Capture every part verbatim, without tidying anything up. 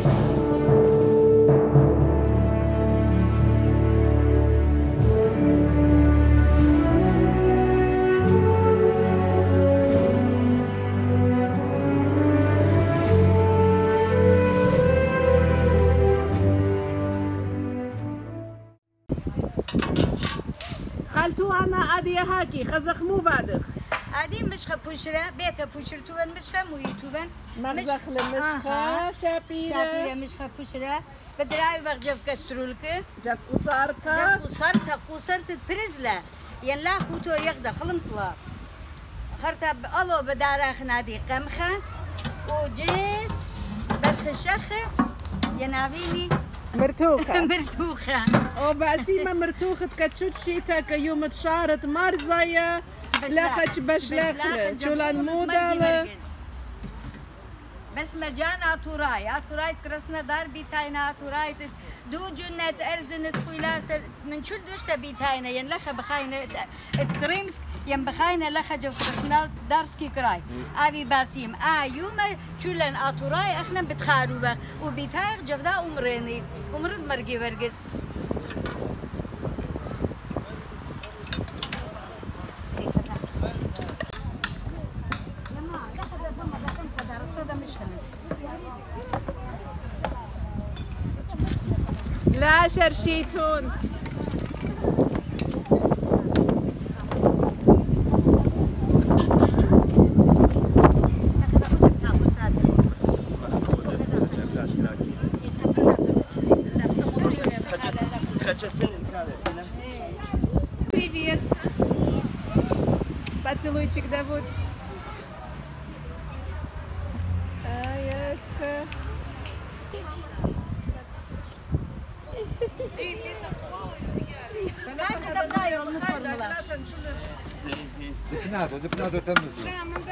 خالتو أنا أدي هاكي خزخ مو بعدخ عادي مشخة بوشرة بيتها بوشرتوان مشخة مويتوان مخزخ لمشخة شابيرة شابيرة مشخة بوشرة بدراي وقت جف كسترولك جف قصارتا جف قصارتا قصارتا برزلة يلا خوتو يقدا خلمطلا خرتا الله بدارا خنادي قمخة وجيس برخشخة ينافيني مرتوخة مرتوخة وبعسيمة مرتوخة كتشوت شيتا كيوم تشارت مار زايا لخش بشلخة شولان مودالة بس Hagyana-Atouraya Atouraya Krasnodar Hagyana-Atouraya دو جنة أرزنت خويلاسر من شو دوشتا بيتاينا ين لخا بخاينا اتكريمسك ين بخاينا لخا جو Krasnodarski كراي أبي باسيم آ يوما شولان Atouraya اخنا بتخارو بق وبيتايق جفدا عمريني عمرد مرقي ورقز لا شرشيتون Привет. Поцелуйчик, Давуд. Аятка. دبناتو دبناتو تمزلو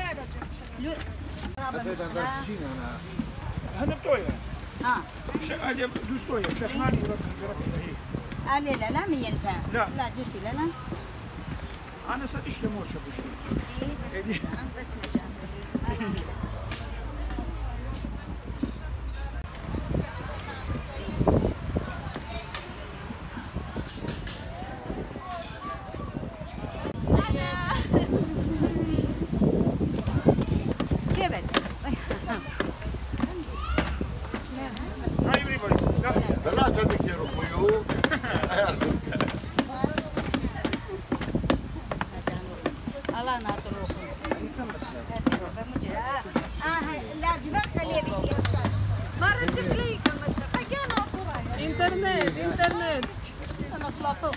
هنا بتويا اه هذه دوستويا شحناني ربي آه لا لا لا مينفع لا لا جسي لا لا انا صدق تموت شبوش ايه بس مجان انترنت انترنت انا طلعت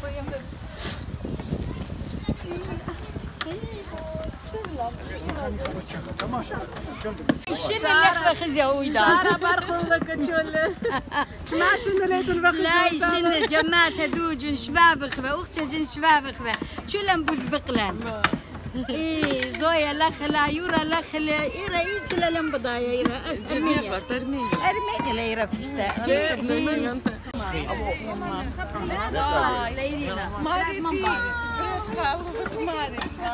شنو خزيا ويدا شارة برخون لك تشول شماشن ليتن بخزي لا شنو جماعة دوج شباب خبا اختي جن شباب خبا شو لم بوز بقلان ايه زويا لخلا يورا لخلا يرا ايش لا لم بضايا يرا ارمينيا ترمينيا ارمينيا لا يرا فشتا لا لا يرينا ماريتي ماريتي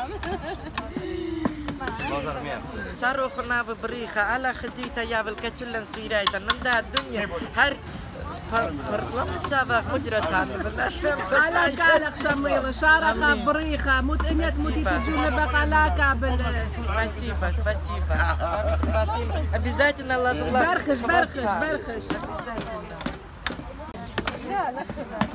شاروخنا ببريخة على خديتا يا بالكتشلن سيرايتا نمدا الدنيا هر فرلم الشباب مجرتان على كالك شميرة شارخة بريخة موت انيت موتي تجونا بقى على كابل спасибо спасибо обязательно لازم برخش برخش برخش لا لا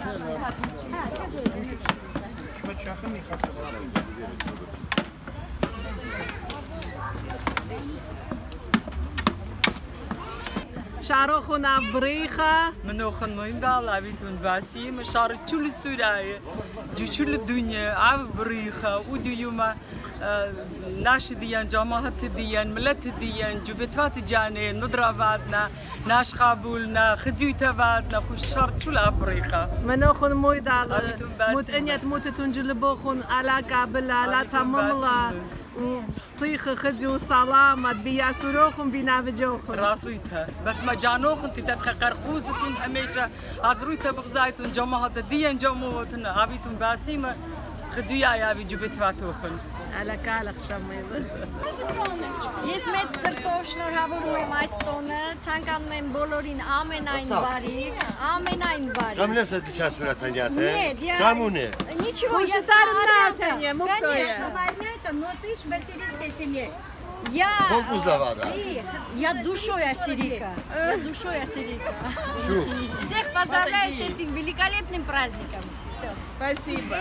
شاروخنا بريخة منوخن مهم بالله بيتون باسيم شار كل سوراية جو كل الدنيا عارف بريخة ودو يوم ناش ديان جماعة ديان ملت ديان جو بتفات جاني ندرة بعدنا ناش قابولنا خزيوتا بعدنا خوش شار كل بريخة منوخن مويد على موت انيت موت تنجلبوخن على كابل على تماملا صيخ خدي وسلامة بيا سروخن بينا بجوخن راسويتها بس ما جانوخن تتدخل قرقوزتون هميشة عزرويتها بغزايتون جماعة ديان جماعتنا عبيتون باسيمة خدويا يا بي جبت فاتوخن على كالخ شميل Ես մեծ սրտով շնորհավորում եմ այս տոնը, ցանկանում եմ բոլորին ամենայն բարի, ամենայն բարի։ Там лес сейчас вратанят, Нет, я... Камуне. Ничего, я старым Конечно, возьмете, но ты ж в ассирийской семье. Я... Фокус давала. Я душой ассирийка. Я душой ассирийка. Шу. Всех поздравляю с этим великолепным праздником. Все. Спасибо.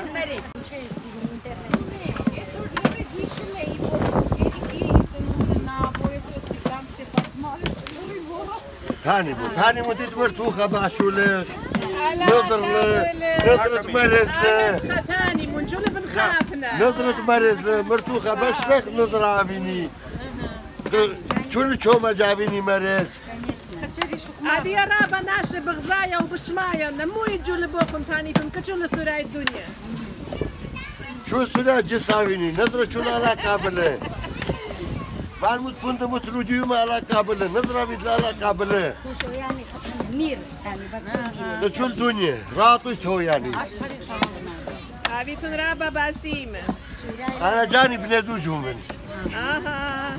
ثاني مو ثاني مو تتمرتوخة باشولة نضرة نضرة مرزلة ثاني مو نجول بنخافنا نضرة مرزلة مرتوخة بشرك نضرة عبيني شو شو ما جابيني مرز هذه يا رابا ناشي بغزايا وبشمايا مو يجوا لبوكم ثاني فم كتشول سوراي الدنيا شو سوراي جساويني نضرة شو لا قابلة بعد متفند متروديوم على قابلة نضرة بيد لا قابلة شو يعني مير يعني بس شو الدنيا راطي هو يعني هابيتون رابا باسيمة أنا جاني بندوجهم من اها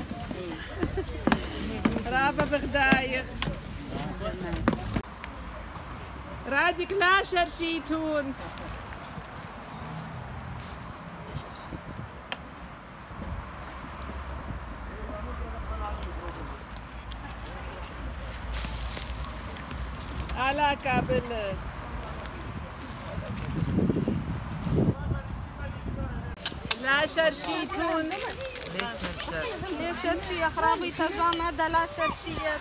رابا بغدايق رادك لا شرشيتون على كابل لا شرشيتون ليش شرشي يا خرابي تجان هذا لا شرشية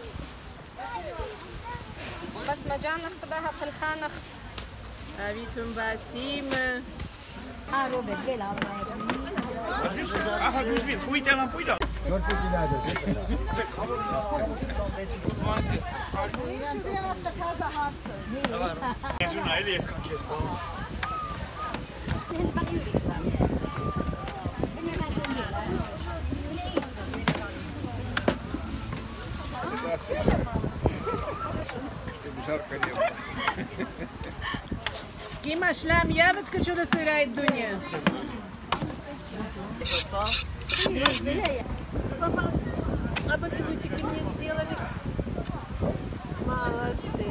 بس مجانا خدها في الخانة أبيتم باسيمة اه روبرت بيلا أحد مش بيه خويت أنا بويدا كيما شلام يا بتكتشوا سوراي الدنيا Папа, а поцелуйчики мне сделали. Молодцы.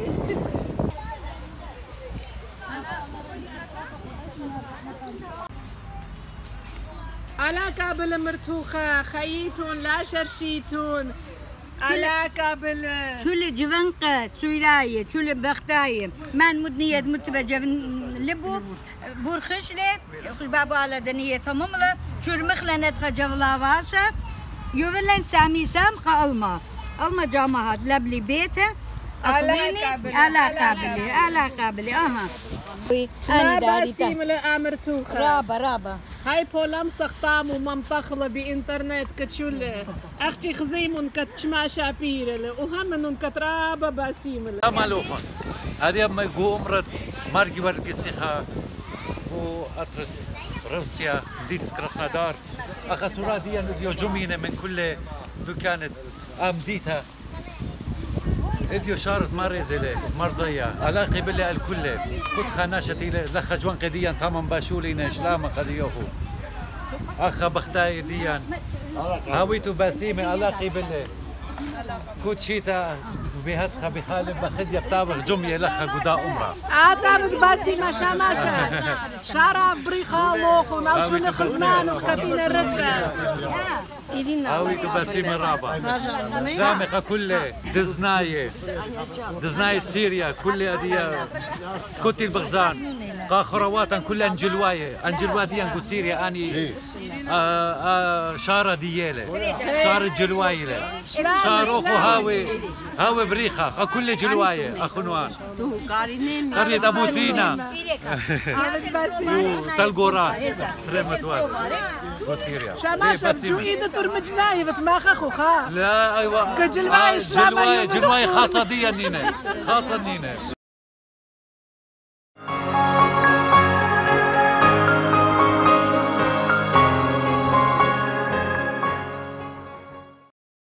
على كابل مرتوخة خييتون لا شرشيتون على كابل شو اللي جبنقة سويلاية شو اللي بختاية من مدنية متبجة لبو بورخشلة خش بابو على دنية تماملة شو المخلة ندخل جولا واسا يوفلن سامي سام خالما الما جامعات لبلي بيته أخويني على كابلي على كابلي أها أنا باسيم لأمر توخة رابا رابا هاي بولام سختام ومنطخلة بإنترنت كتشول أختي خزيمون كتشما شابيرة وهمنون كترابا باسيم أمالوخون هذه أما يقوم رد مارجي برقسيخا وأطرد روسيا مدينة كراسنودار أخسورا دي ديو جمينة من كل دكانة أمديتها اديو شارت مارزله مرزية علاقي بالله الكل كنت خناشتي لخ جوان قديا تمام باشولي نشلام قديوه اخ بختاي ديان هاويتو باسيمه علاقي بالله كنت شيتا بهتخ بخالب بخدي بتابغ جميه لخ قدا امرا عطابك باسيمه شماشة شارع بريخا لوخ ونالشون خزمان وخبين الركة هاويتو باسيمه رابا شلامخه كله دزنايه دزنايه سوريا كل اديا كنت البغزان قا خروات كلها انجلوايه انجلوا دي انجو سوريا اني شارة ديالة شارة جلوايلة شاروخو هاوي هاوي بريخة خا كل جلواية أخنوان قرية أبو تينا وتلقورات ترمت واد بسيريا شماشة جويدة ترمجناي بتماخ أخوخا لا أيوة جلواية جلواية جلواية خاصة دي نينا خاصة نينا